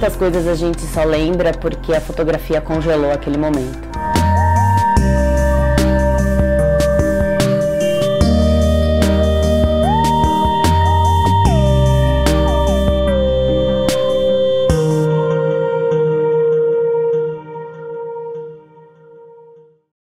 Quantas coisas a gente só lembra porque a fotografia congelou aquele momento.